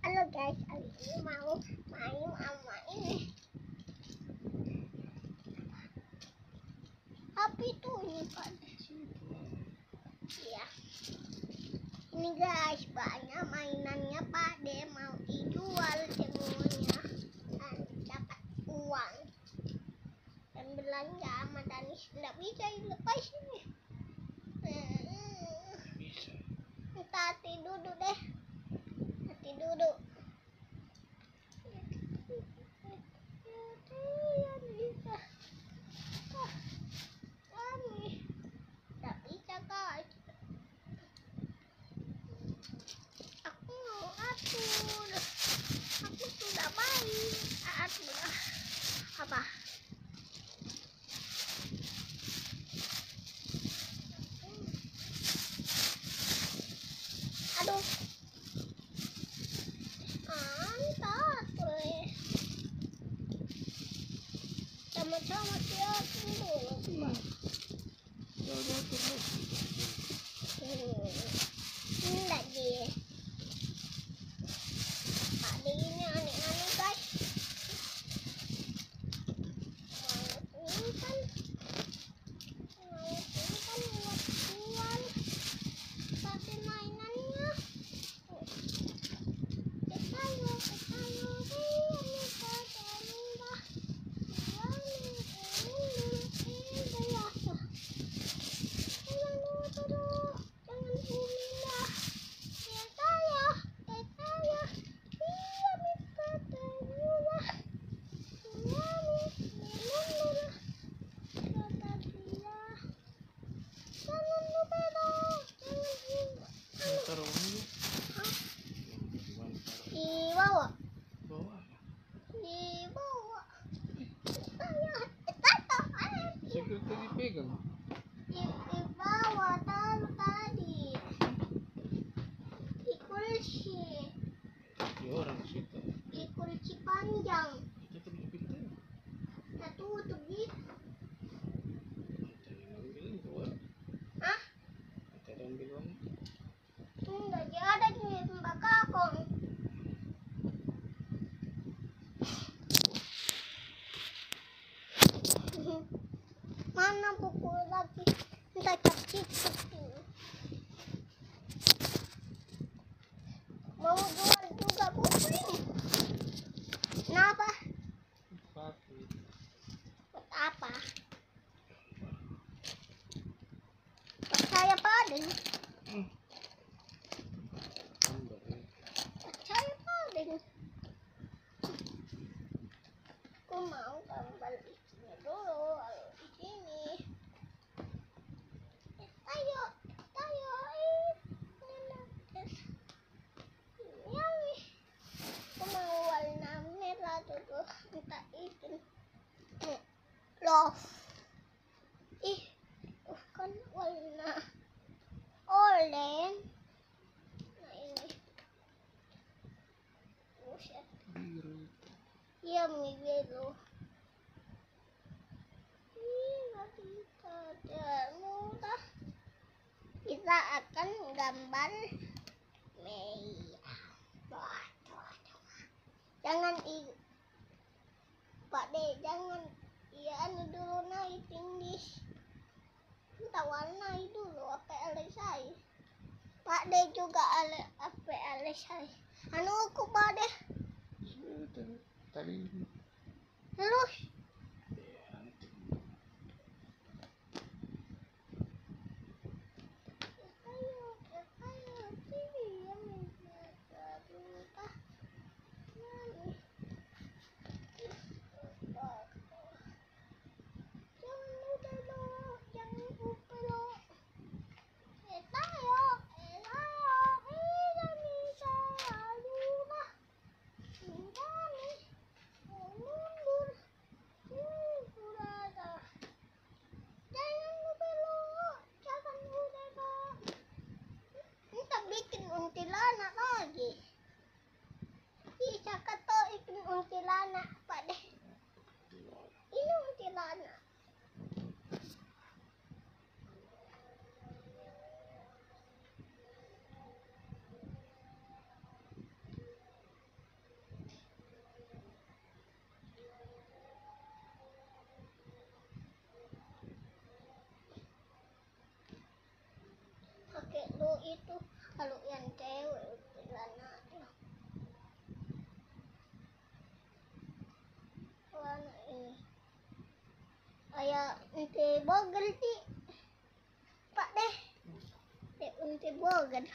Halo guys, Ali ini mau main sama ini. Apa itu ini Pak? Iya. Ini guys, banyak mainannya Pak De, mau dijual semuanya dan dapat uang. Dan belanja sama Danis tidak bisa dilepas ini. Kita tidur deh. Duduk. Tak bisa guys. Aku mau atur. Aku sudah baik. Atur. Apa? Aduh. Sama-sama siapin dulu. Ini lagi. Ada ini aneh-aneh guys. Ini kan buat jual. Pakai mainannya. Dipegang. Di bawah taruh tadi di kursi. Di orang situ. Di kursi panjang. Itu di pintu. Kita tutup gitu. Ambilin keluar. Hah? Kita ambil uang. Enggak ada di Mbak Kakong. Mana buku lagi? Entah cicip. Mau jual juga buku ini. Kenapa? Pakai. Buat apa? Buat saya Paden. Tambah ya. Buat saya Paden. Aku mau gambar isinya dulu. Ayo di sini. Ayo. Aku mau warna merah dulu. Entah itu. Love. Bukan warna oranye. Nah ini. Buset. Biru. Iya biru. Nggak bisa mudah. Kita akan gambar merah. Jangan Pak De, jangan dulu naik tinggi. Kita warnai dulu apa alisai. Pak De juga apa alisai. Aku Pak De. Sudah tadi. Terus Kayak unti bogel di Pak deh. Unti bogel.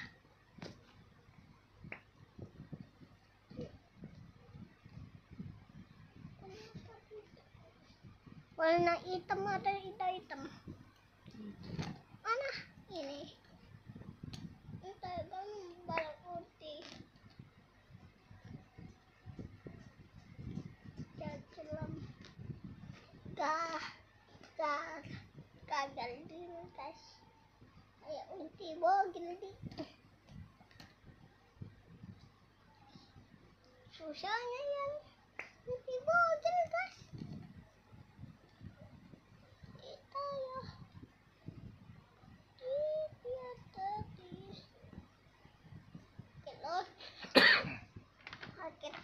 Warna hitam atau hitam? Mana? Ini. Entah gambar putih. Dalam gagal dilintas. Kayak unti bogel di. Susahnya yang unti bogel guys. Kita ya. Dia tadi. Kelot. Kaget.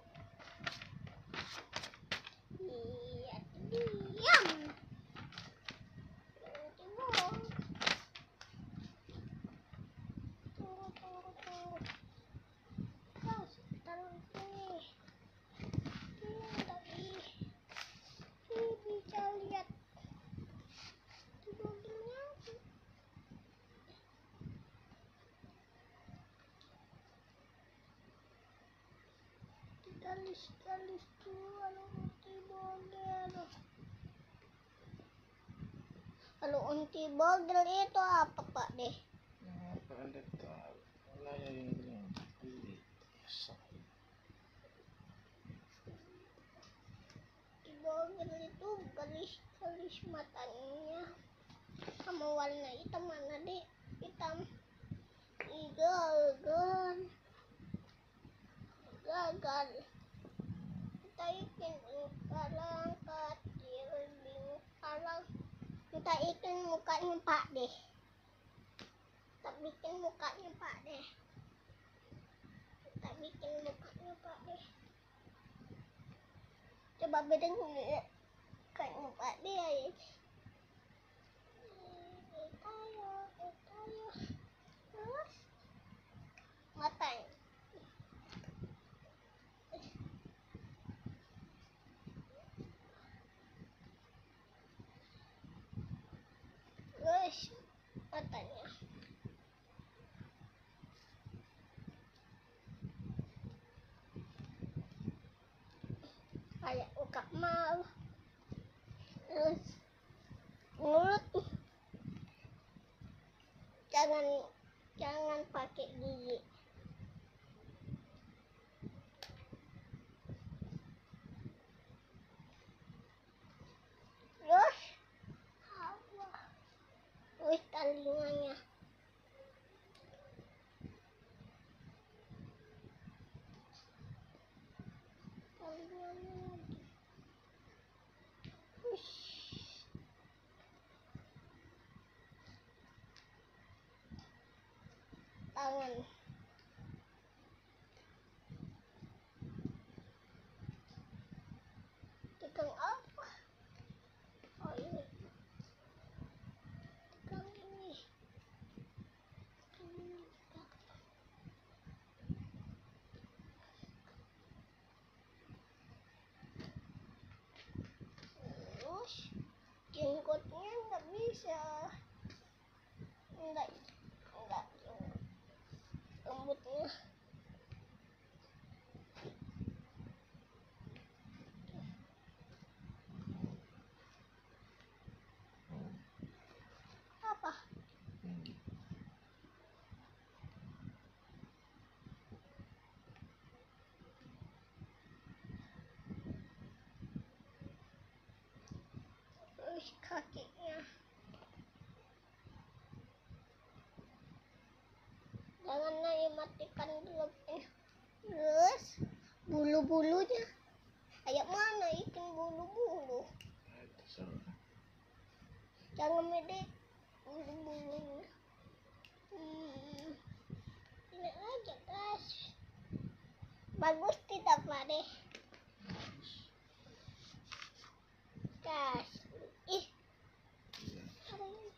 Iya, diam. Unti bogel. Tunggu. Taruh sini. Ini tadi. Ini bisa lihat. Mobilnya. Galis tuh unti bogel. Kalau unti bogel itu apa Pak deh? Apa Anda tahu? Nanya yang bilang beli. Unti bogel itu galis matanya sama warna hitam. Mana deh? Hitam. Gagal. Kita ikin kalang kecil kalang. Kita ikin mukanya Pak deh. Kita bikin mukanya Pak deh. Coba bedeng mukanya Pak deh ya. Terus matanya. Terus matanya. Kayak muka mal. Terus mulut. Jangan pakai gigi. Terus telinganya. Tangan. Tegang apa? Oh ini. Tegang ini. Terus jenggotnya nggak bisa. Enggak rambutnya. Apa? Terus kakinya. Jangan matikan dulu. Terus bulu-bulunya. Kayak mana ikan bulu-bulu? Jangan medek bulu-bulunya. Ini aja guys. Bagus tidak Pak deh? Guys. Ih. Apa ini?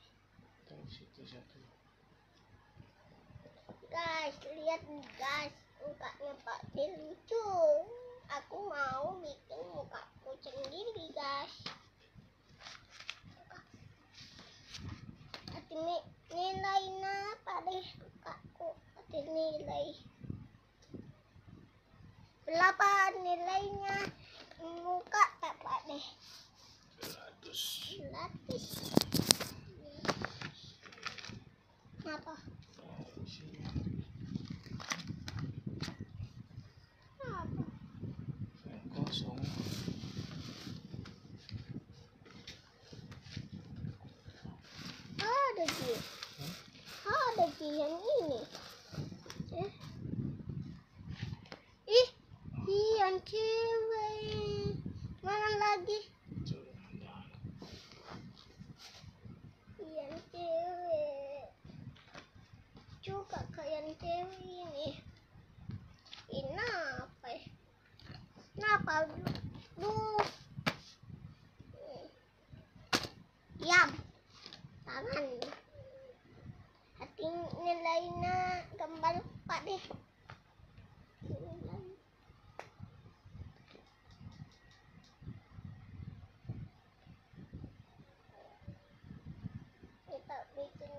Guys, lihat guys. Mukanya Pak D lucu. Aku mau bikin mukaku sendiri guys. Berapa nilainya? Muka tak Pak deh. 100. 100. Apa? Sini. Apa? Yang kosong. Ada Ji. Ada Ji yang ini. Ih, yang cewek. Mana lagi? Yang cewek. Juga kayak yang cewek ini. Ini apa ya? Kenapa? Duh. Diam. Tangan. Hati nilainya gambar Pak deh. Kita bikin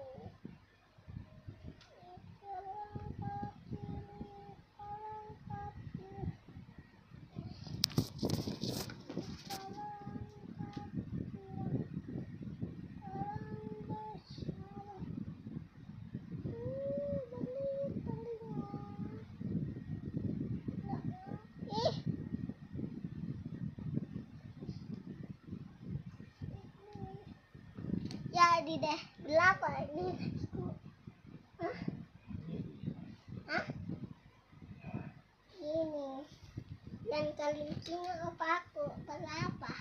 jadi deh. Berapa ini? Hah? Hah? Ini yang kalincinya apa aku? Berapa?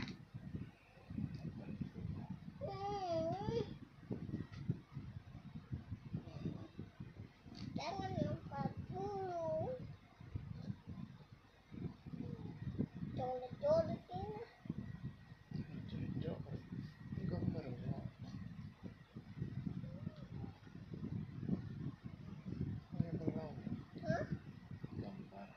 Jangan 40. Coret-coret ini. Gambarnya. Ini berapa? Hah? Gambar.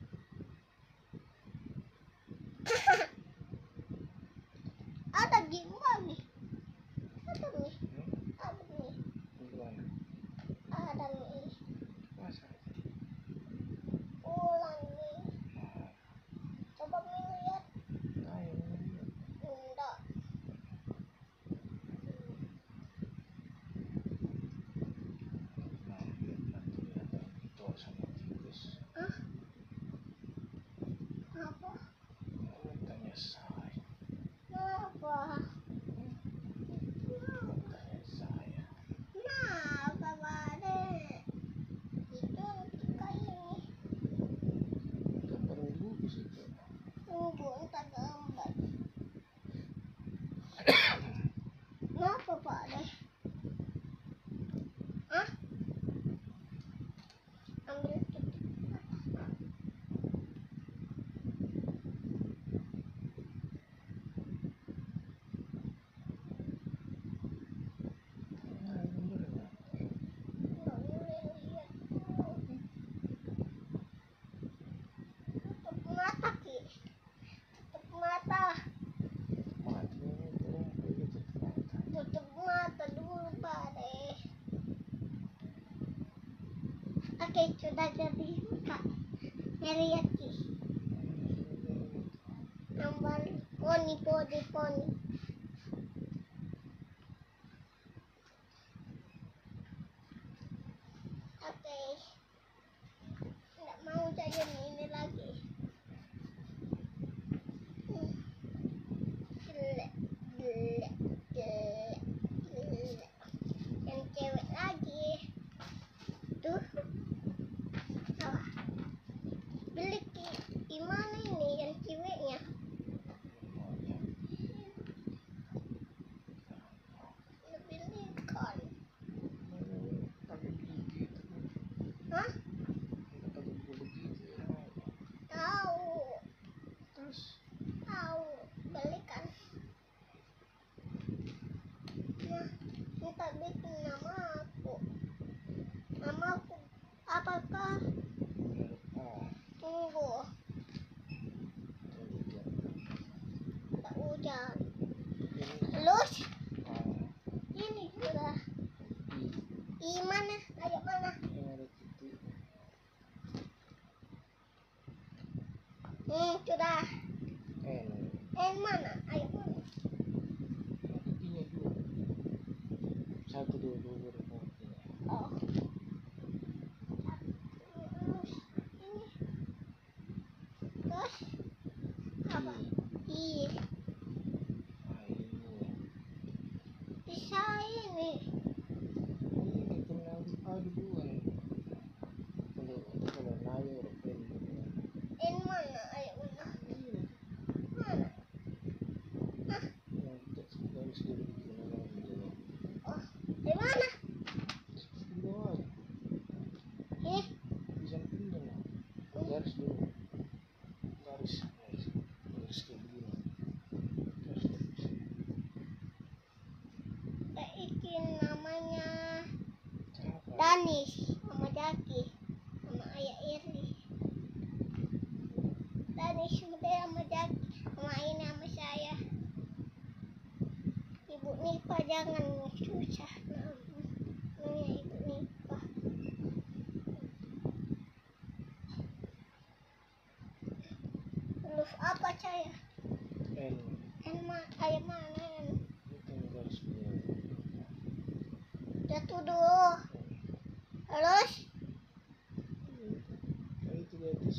Ada gimbal nih. Ada nih. Ada nih. Gimana? Ada nih. Masa? Ulang nih. Coba lihat. Ayo. Enggak. Nah, lihat nanti ada itu sama tikus. Hah? Apa? Tanya saya. Apa? Tanya saya. Kenapa Pak deh? Itu kita ini. Gambar bagus itu. Tunggu, entar gambar. Kenapa Pak deh? Hah? Ambil tutup. Nah, gambarnya. Nggak boleh lihat dulu. Tutup mata Ki. Tutup mata. Mati ini turun begitu mata. Tutup mata dulu Pak deh. Oke, sudah jadi Kak. Lihat Ki. Gambar poni. Oke. Nggak mau saya ini lagi. Jelek. Yang cewek lagi. Tuh. Salah. Beli Ki. Gimana ini yang ceweknya? Sudah. N. N mana? Ayo mana? Kakinya dua. Satu, dua, dua, dua. Oh. Terus ini. Terus apa? I. Nah, ini. Bisa ini. Ini kenal duluan. Kalau nayo N. N mana? Ayo mana? Ini. Mana? Ah. Yang kita garis dulu dulu. Oh. Di mana? Di bawah. Di sampingnya lah. Garis dulu. Garis kayak begini. Garis terus. Ikin namanya Apa? Danis sama Jaki sama Ayah Irli. Danis sama Jaki sama ini sama saya. Ibu Nipa jangan susah namanya Ibu Nipa. Terus apa saya? N. Ayah mana? Itu yang garis dulu. Jatuh dulu. Terus Itu di atas.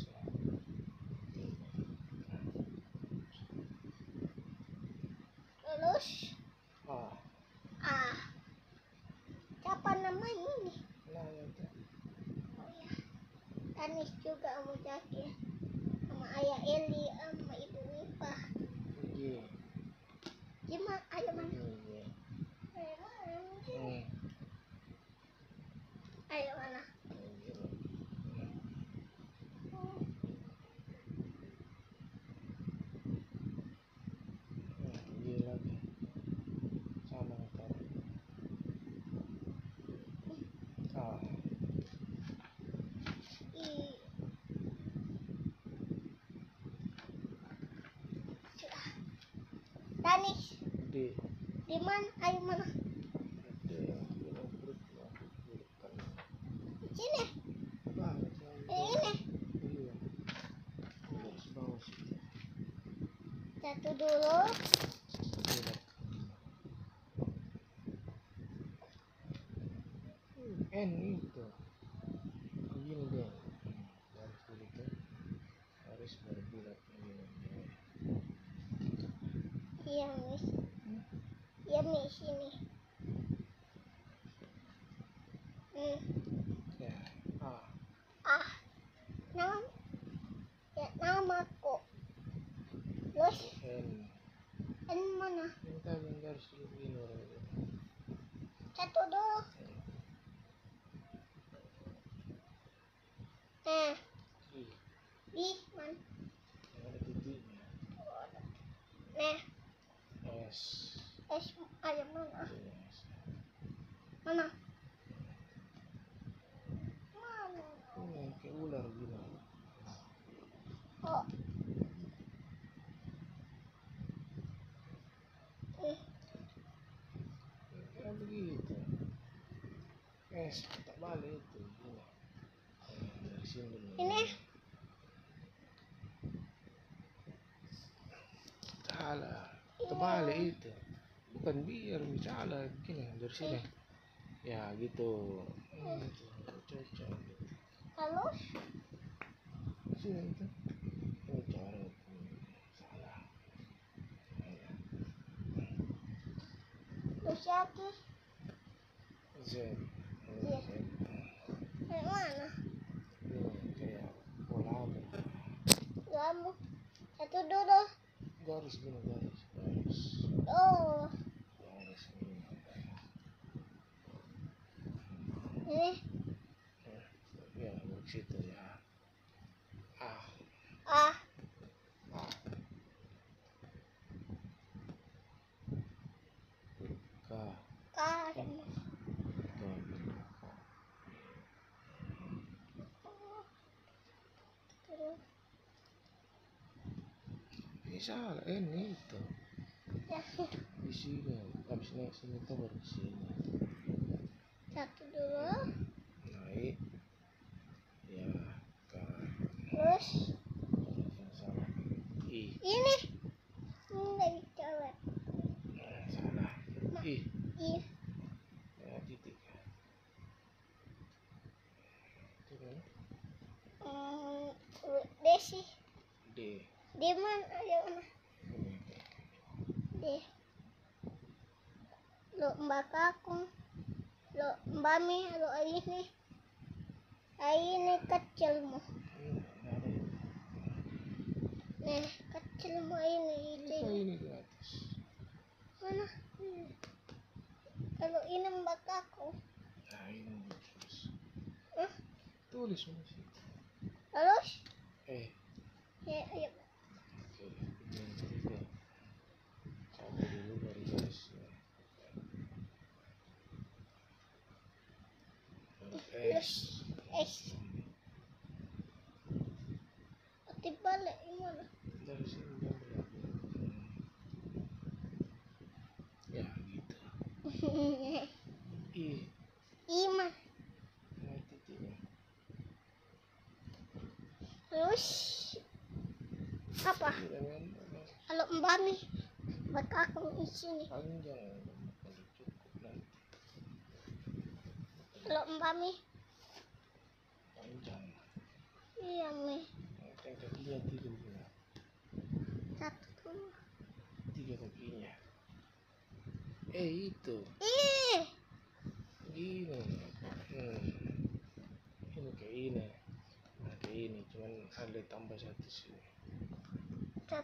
terus Ah. ah siapa namanya ini? Nah, itu. Oh ya, Danis juga sama Jaki sama Ayah Eli sama Ibu Nipa. G. Gimana? Ayo mana? G. Ayo mana? Hmm. Ayo mana? G lagi. Sama ntar. Ah. I. Sudah. Danis, D. di mana? Ayo mana? D. Di sini. Banget. Ini. Iya. Garis bawah sih. Satu dulu. N itu. Begini deh. Garis dulu tuh. Garis baru bulat begini. Iya mis. Iya mis ini. Ya. A. Ah. Nama. Ya namaku. Terus N. N mana? Minta yang garis dulu begini orang itu. Satu dulu. I. Di mana? Yang ada titiknya. Nah, S. S ayo mana? Yes. Mana? Mana? Ini kayak ular gini. Oh. Kayak begitu. S. Tak balik itu. Gini. Dari sini dulu. Ini. Salah. Terbalik itu. Bukan biar salah begini dari sini. Ya gitu. Gitu. Cocok. Halus. Sini itu. Ini cara salah. Terus Jaki. Z. Iya. Z. Kayak mana? Ini kayak pola Kamu. Satu dulu. garis gini garis. Oh. Garis ini. Ini. Ya, dari situ ya. Ah. Ah. Ah. K. Kah. Terus. Ini salah, ini itu. Ya. Di sini, habis naik sini tuh baru di sini. Satu dulu. Naik. Ya, ke Terus. yang salah. sih. D. D mana? Ayo mana? D. Lo mbak kakung. Lo mbak mi. Lo ini. Ini kecilmu. Nih kecilmu Ini di atas. Mana? Kalau ini mbak kakung. Nah ini tulis. Tulis mana sih? Terus? Ya, Ayo. oke. Yang ketiga. Satu dulu baru garisnya. S. S. Dibalik gimana? Dari sini ambil lagi. Ya gitu. I. Iman. Nah titiknya. Terus apa? Kalau mbak mi, mbak kakung di sini. Panjang. Kalau cukup nanti. Kalau mbak mi, Panjang. iya mi. Yang kakinya 3 dulu. 1, 2. 3 kakinya. Itu. Gini. Ini kayak ini. Nah, kayak ini. Cuman ada tambah 1 sini. 1.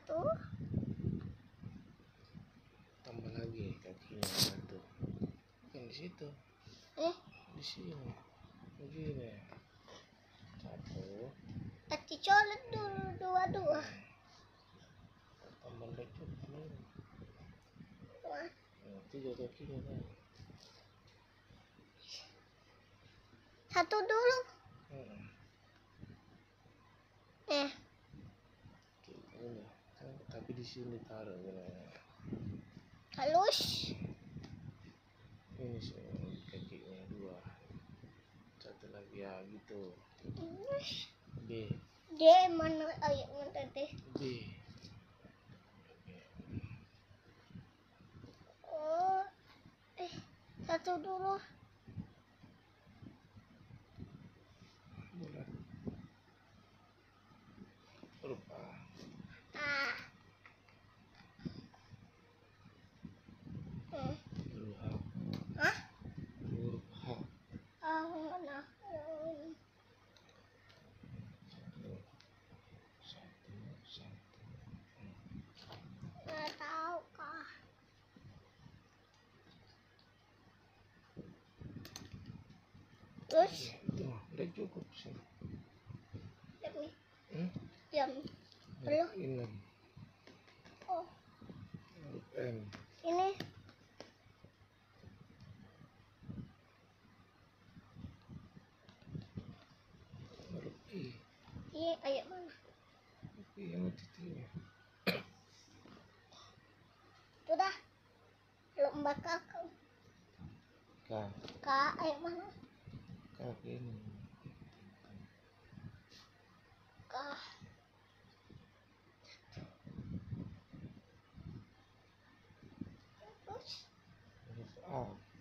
Tambah lagi kakinya 1. Bukan di situ. Di sini. Begini. 1. Dicolek dulu 2. Tambah lagi ini. 2. 3 kakinya kan. 1 dulu. Ini. Tapi di sini taruh gini. Halus. Ini sih kakinya 2. 1 lagi ya gitu. D. D mana? Ayo mana D? D. Oh. 1 dulu. Bulat. Huruf A. Huruf H. Hah? Huruf H. Mana? Satu. Nggak tahu kah? Terus? Itu mah udah cukup sih. Diam. Belum. Ini lagi. Oh. Huruf M. Ini. Huruf I. Ayo mana? I yang titiknya. Sudah. Kalau mbak kakak. K. Ayo mana? K ini. K. Terus? Huruf A.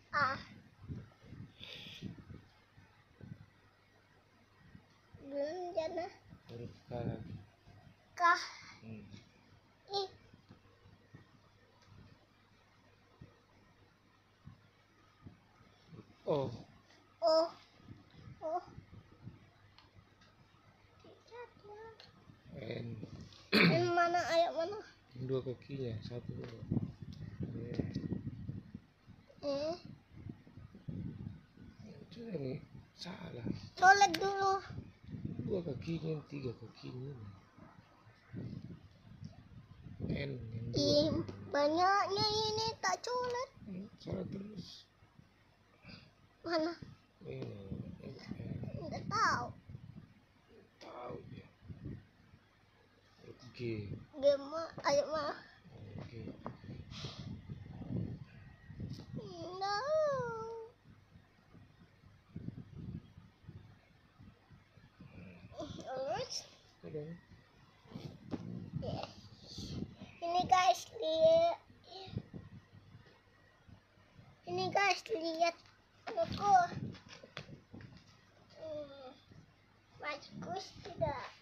Belum jana. Huruf K lagi. K. I. O. Oh. N. N mana? Ayo mana? 2 kakinya. 1 dulu. Itu ini salah. Colek dulu. 2 kakinya, 3 kakinya. N yang 2. Banyaknya ini tak colek. Salah terus. Mana? Ini. Nggak tahu. Tahu dia. G. Ayo mana? G. No. Terus? Udah. Ini guys lihat. Ini guys lihat aku. Bagus tidak?